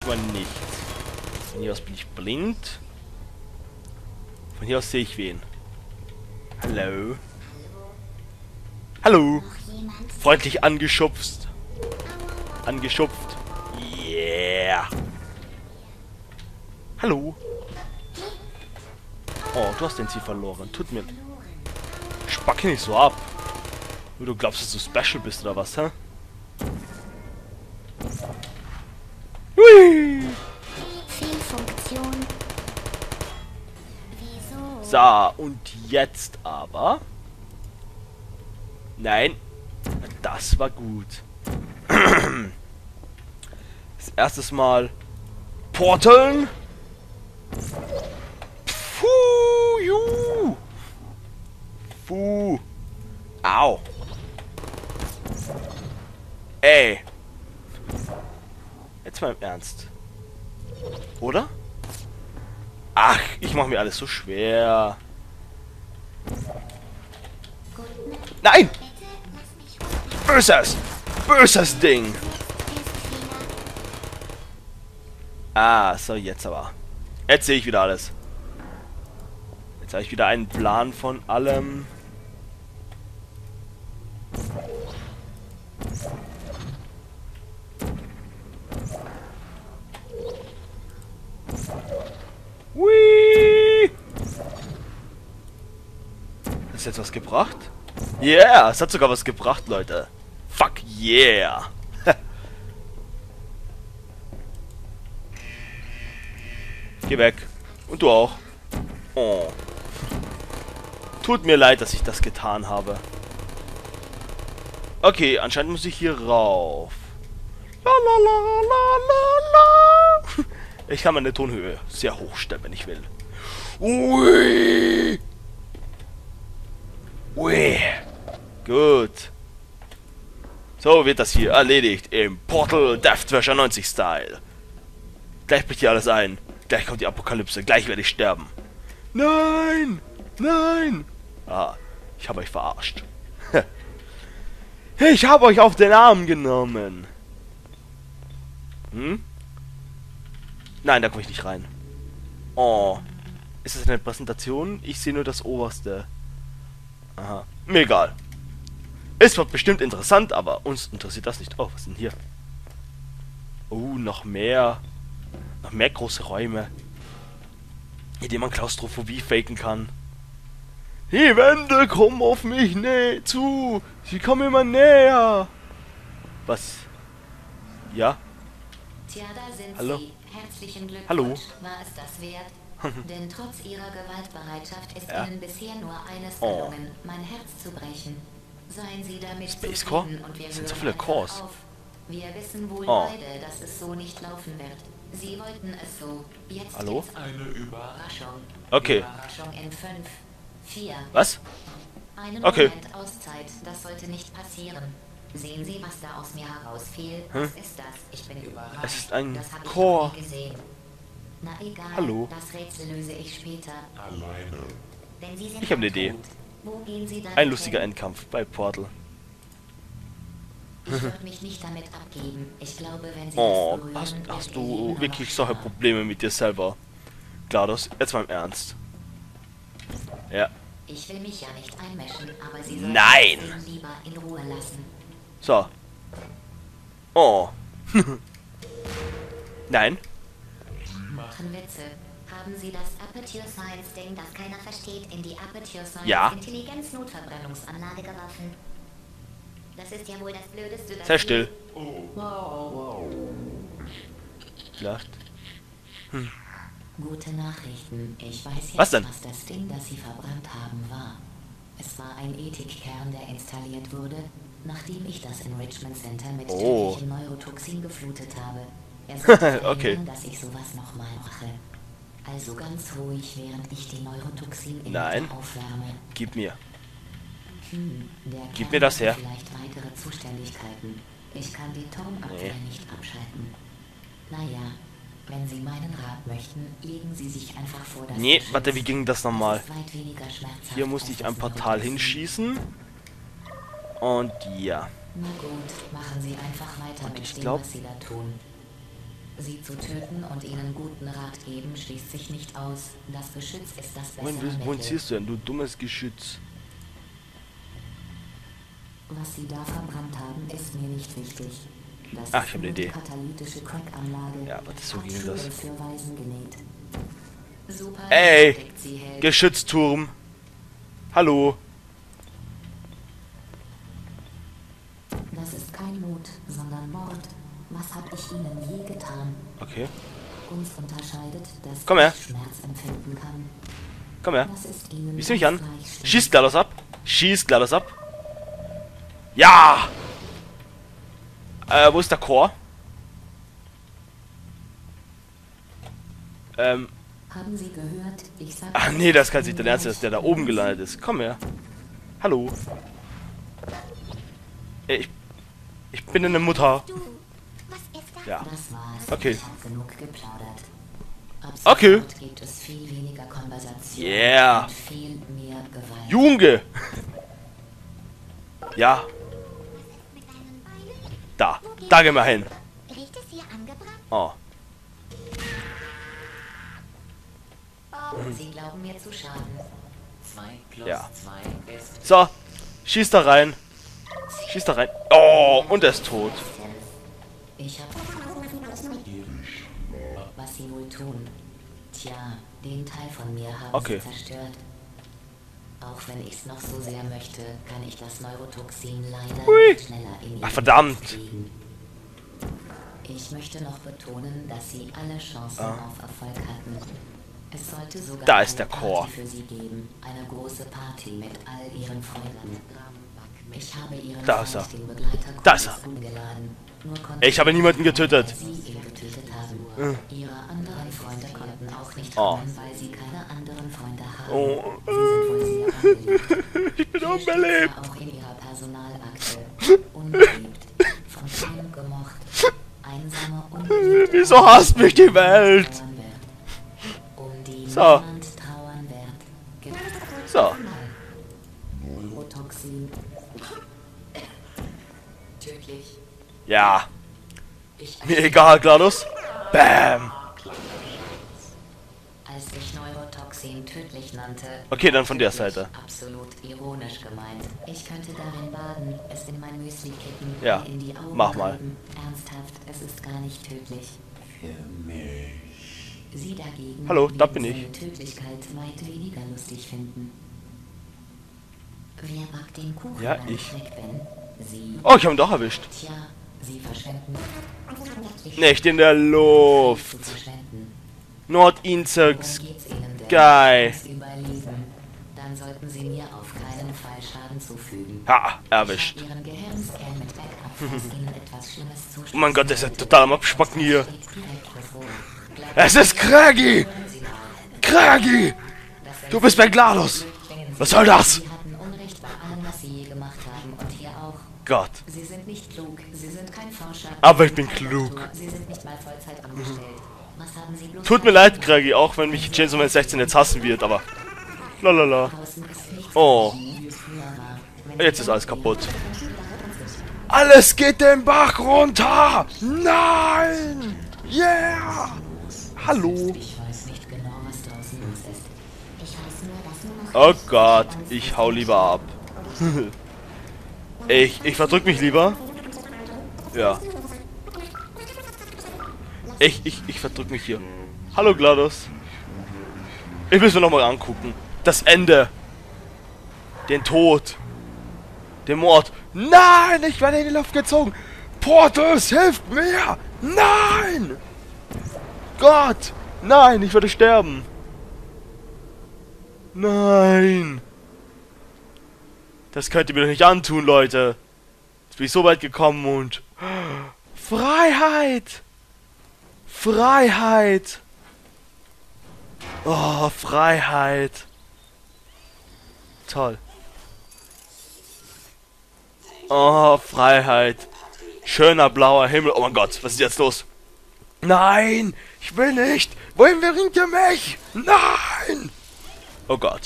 Aber nichts. Von hier aus bin ich blind. Von hier aus sehe ich wen. Hallo. Hallo. Freundlich angeschubst. Angeschupft. Yeah. Hallo. Oh, du hast den Ziel verloren. Tut mir... Spacke nicht so ab. Nur du glaubst, dass du special bist oder was, hä? Hui. Fehlfunktion. Wieso? So, und jetzt aber... Nein. Das war gut. Das erste Mal... Porteln. Puh. Puh. Au. Ey. Jetzt mal im Ernst. Oder? Ach, ich mache mir alles so schwer. Nein! Böses! Böses Ding! Ah, so, jetzt aber. Jetzt sehe ich wieder alles. Jetzt habe ich wieder einen Plan von allem. Hui! Hat es jetzt was gebracht? Yeah, es hat sogar was gebracht, Leute. Fuck yeah! Geh weg. Und du auch. Oh. Tut mir leid, dass ich das getan habe. Okay, anscheinend muss ich hier rauf. La la la la la la. Ich kann meine Tonhöhe sehr hoch stellen, wenn ich will. Ui. Ui. Gut. So wird das hier erledigt im Portal Deathtrasher 90 Style. Gleich bricht hier alles ein. Gleich kommt die Apokalypse. Gleich werde ich sterben. Nein! Nein! Ah, ich habe euch verarscht. Ich habe euch auf den Arm genommen. Hm? Nein, da komme ich nicht rein. Oh. Ist das eine Präsentation? Ich sehe nur das Oberste. Aha. Mir egal. Es wird bestimmt interessant, aber uns interessiert das nicht. Oh, was ist denn hier? Oh, noch mehr. Noch mehr große Räume. In denen man Klaustrophobie faken kann. Die Wände kommen auf mich zu. Sie kommen immer näher. Was? Ja? Tja, da sind Hallo? Sie. Herzlichen Glückwunsch. Hallo? War es das wert? Denn trotz Ihrer Gewaltbereitschaft ist Ja. Ihnen bisher nur eines Oh. gelungen, mein Herz zu brechen. Seien Sie damit Space Core? zufrieden und wir Das sind so hören viele einfach Cores. auf. Wir wissen wohl Oh. beide, dass es so nicht laufen wird. Sie wollten es so. Jetzt Hallo? gibt's eine Überraschung. Okay. Überraschung in 5, 4. Was? Einen Okay. Moment Auszeit, das sollte nicht passieren. Sehen Sie, was da aus mir herausfiel? Hm? Was ist das? Ich bin überrascht. Es ist ein Das hab ich Chor. noch nie gesehen. Na egal, Hallo. das Rätsel löse ich später. Alleine. Denn Sie sind Ich habe eine tot. Idee. Wo gehen Sie dann Ein lustiger hin? Endkampf bei Portal. Ich würde mich nicht damit abgeben. Ich glaube, wenn Sie Oh, das berühren, hast wird Ihr du Leben nur wirklich noch solche schlimmer. Probleme mit dir selber? GLaDOS, jetzt mal im Ernst. Ja. Ich will mich ja nicht einmischen, aber Sie sollten Nein! das Ding lieber in Ruhe lassen. So. Oh. Nein. Machen Witze. Haben Sie das Aperture Science Ding, das keiner versteht, in die Aperture Science Ja. Intelligenz-Notverbrennungsanlage geworfen? Das ist ja wohl das Blödeste, das Sei still. Oh. Lacht. Gute Nachrichten. Ich weiß jetzt, Was denn? was das Ding, das Sie verbrannt haben, war. Es war ein Ethikkern, der installiert wurde, nachdem ich das Enrichment Center mit Oh. tödlichem Neurotoxin geflutet habe. Er sollte Okay. verhindern, dass ich sowas nochmal mache. Also ganz ruhig, während ich die Neurotoxin Nein. aufwärme. Gib mir. Der Gib Kern mir das hatte her. Vielleicht weitere Zuständigkeiten. Ich kann die Turmabwehr Nee. nicht abschalten. Naja, wenn Sie meinen Rat möchten, legen Sie sich einfach vor das Nee, Geschütz. warte, wie ging das nochmal? Es ist weit weniger schmerzhaft Hier musste als ich ein das Portal Neurotoxin. hinschießen. Und ja. Na gut, machen Sie einfach weiter Und mit ich dem, glaub- was Sie da tun. Sie zu töten und ihnen guten Rat geben, schließt sich nicht aus. Das Geschütz ist das bessere Wohin Mittel. ziehst du denn, du dummes Geschütz? Was sie da verbrannt haben, ist mir nicht wichtig. Das Ach, ich ist hab eine nur Idee. katalytische Crack-Anlage. Ja, aber so ging Abführend das. für Waisen genäht. Super, Ey! steckt sie Held. Geschützturm! Hallo! Das ist kein Mord, sondern Mord. Was hab ich ihnen je getan? Okay, Uns unterscheidet, dass Komm her. ich Schmerz empfinden kann. komm her. Das ist ihnen Wie mich an? gleichstimmt. Schießt GLaDOS ab! Schießt GLaDOS ab! Ja! Wo ist der Chor? Haben Sie gehört? Ich sag Ach nee, das kann nicht dein Ernst sein, dass der da oben gelandet ist. Komm her. Hallo. Ey, ich bin eine Mutter. Du, was ist das? Ja. Das war's. Okay. Ich hab genug geplaudert. Ab Okay. sofort gibt es viel weniger Konversation Yeah. und viel mehr Gewalt. Junge! Ja, Mit deinen Beinen? da. Da gehen wir hin. Riecht es hier angebrannt? Oh. Sie glauben mir zu schaden. 2 plus Ja. 2 ist So, schieß da rein. Schieß da rein. Oh, und er ist tot. Ich hab... Was sie wohl tun? Tja, den Teil von mir haben Okay. sie zerstört. Auch wenn ich's noch so sehr möchte, kann ich das Neurotoxin leider Hui. nicht schneller in Ach, ihr verdammt. kriegen. Ich möchte noch betonen, dass sie alle Chancen auf Erfolg hatten. Es sollte sogar Da ist eine der Chor. Party für sie geben. Eine große Party mit all ihren Freunden. Ich habe ihren Da ist er. Freund, den Begleiter Da ist er. umgeladen. Nur konnte Ey, ich habe niemanden getötet. weil sie ihn getötet haben. Ihre anderen Freunde konnten auch nicht Oh. kommen, weil sie keine anderen Freunde haben. Oh. Sie sind wohl sehr unbeliebt. Ich bin Hier steht's unbelebt. ja auch in ihrer Personalakte. Unbeliebt. Von keinem gemocht. Einsame, unbeliebte. Wieso hasst mich die Welt? trauern wird. Um die So. niemand trauern wird. Gibt So. Neurotoxin. Tödlich. Ja. Ich Mir egal, GLaDOS. Bam. Als ich Neurotoxin tödlich nannte, Okay, dann von der tödlich, Seite. Absolut ironisch gemeint. Ich könnte darin baden, es in mein Müsli kippen, Ja, mir in die Augen mach mal. reiben. Ernsthaft, es ist gar nicht tödlich. Für mich. Sie dagegen Hallo, da werden bin ich. seine Tödlichkeit weit weniger lustig finden. Wer mag den Kuchen Ja, beim ich. Snack, Ben? Sie. Oh, ich habe ihn doch erwischt. Tja, sie verschwenden. Ich Nicht in der Luft. zu verschwenden. Not Worum Insects. geht's Ihnen denn? Geil. Das Überleben. Dann sollten Sie mir auf keinen Fall Schaden zufügen. Ha, erwischt. Ich hab Ihren Gehirnscan mit Backup, falls Ihnen etwas Schlimmes zustoßen Oh mein Gott, der ist ja total am Abspacken hier. steht direkt bevor. Bleiben Es ist Craggy. Sie mal. Craggy. Das sind Du bist bei GLaDOS. Flüchtlingen. Was soll das? Sie hatten Unrecht bei allem, was Sie je gemacht haben. Und hier auch. Gott. Sie sind nicht klug. Sie sind kein Forscher. Aber Sie ich sind bin kein klug. Doktor. Sie sind nicht mal Vollzeit angestellt. Was haben Sie bloß Tut mir leid, Craggy, auch wenn mich Chainsaw Man 16 jetzt hassen wird, aber... Lalala. Draußen ist nichts Oh. mehr, wie es früher war. Wenn Jetzt Sie ist alles kaputt. dann wiederholt sich. Alles geht den Bach runter! Nein! Yeah! Hallo! Ich weiß nicht genau, was draußen los ist. Ich weiß nur, dass nur noch Oh Gott, ich hau lieber ab. Ich verdrück mich lieber. Ja. Ich verdrück mich hier. Hallo GLaDOS. Ich will es mir nochmal angucken. Das Ende. Den Tod. Den Mord. Nein, ich werde in die Luft gezogen. Portus, hilft mir! Nein! Gott! Nein, ich werde sterben. Nein! Das könnt ihr mir doch nicht antun, Leute. Jetzt bin ich so weit gekommen und... Freiheit! Freiheit! Oh, Freiheit! Toll. Oh, Freiheit. Schöner blauer Himmel. Oh mein Gott, was ist jetzt los? Nein, ich will nicht. Wohin bringt ihr mich? Nein! Oh Gott.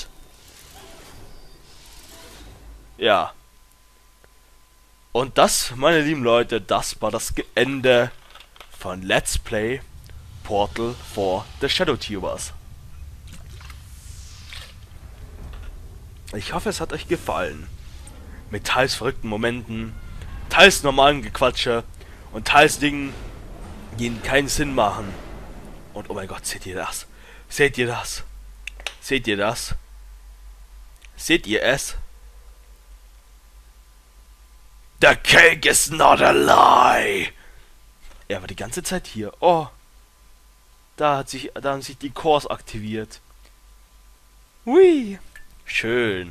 Ja. Und das, meine lieben Leute, das war das Ende von Let's Play Portal for the Shadowtubers. Ich hoffe, es hat euch gefallen. Mit teils verrückten Momenten, teils normalen Gequatsche und teils Dingen, die keinen Sinn machen. Und oh mein Gott, seht ihr das? Seht ihr das? Seht ihr das? Seht ihr es? The cake is not a lie! Er war die ganze Zeit hier. Oh. Da haben sich die Cores aktiviert. Hui. Schön.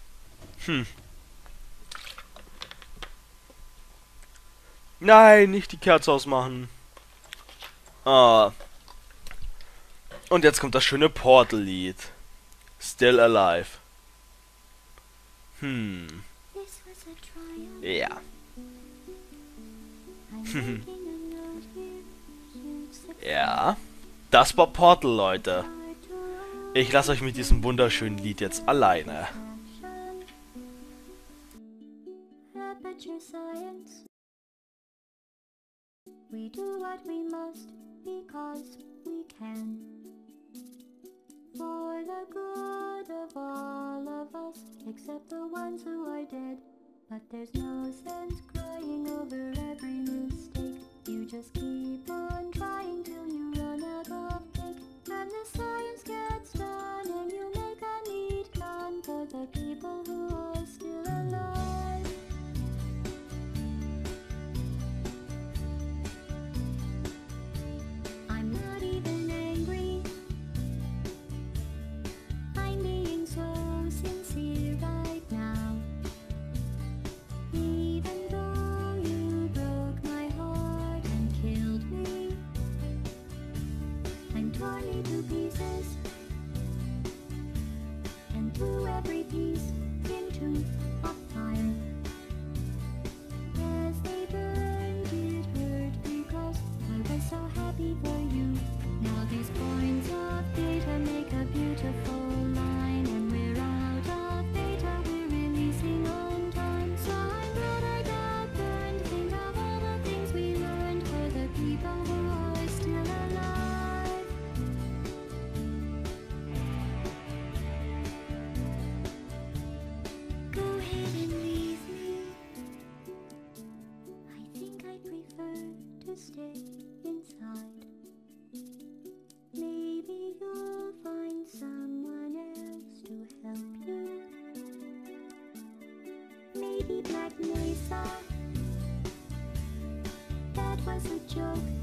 Nein, nicht die Kerze ausmachen. Ah. Und jetzt kommt das schöne Portal-Lied. Still Alive. Ja. Ja. Das war Portal, Leute. Ich lasse euch mit diesem wunderschönen Lied jetzt alleine. We do what we must because we can. For the good of all of us, except the ones who are dead. But there's no sense crying over every mistake. You just keep on trying till you run out of cake. And the science gets done and you make a neat plan for the people who are still alive. I'm not even angry. I'm being so sincere right now. Even though you broke my heart and killed me, I'm torn into pieces and threw every piece into a fire. As they burned, it hurt because I was so happy for you. Now these points of data make a beautiful line, and we're out of data, we're releasing on time. So I'm glad I got burned. Think of all the things we learned for the people who are still alive. Go ahead and leave me. I think I prefer to stay inside. Maybe you'll find someone else to help you. Maybe Black Mesa. That was a joke.